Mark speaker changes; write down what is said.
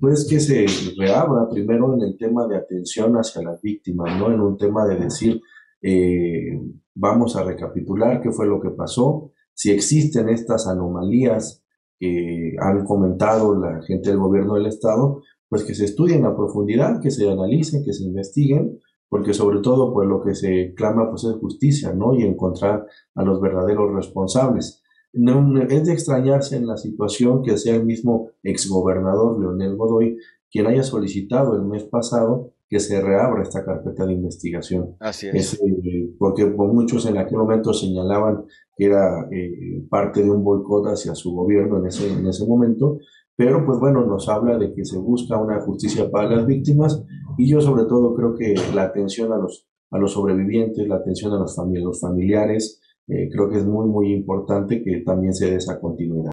Speaker 1: pues que se reabra primero en el tema de atención hacia las víctimas, ¿no? En un tema de decir, eh, vamos a recapitular qué fue lo que pasó, si existen estas anomalías que han comentado la gente del gobierno del estado, pues que se estudien a profundidad, que se analicen, que se investiguen, porque sobre todo pues lo que se clama pues es justicia, ¿no? Y encontrar a los verdaderos responsables. No, es de extrañarse en la situación que sea el mismo exgobernador Leonel Godoy quien haya solicitado el mes pasado que se reabra esta carpeta de investigación.
Speaker 2: Así
Speaker 1: Es,
Speaker 2: es.
Speaker 1: porque muchos en aquel momento señalaban que era parte de un boicot hacia su gobierno en ese momento, pero pues bueno, nos habla de que se busca una justicia para las víctimas y yo sobre todo creo que la atención a los sobrevivientes, la atención a los familiares, creo que es muy, muy importante que también se dé esa continuidad.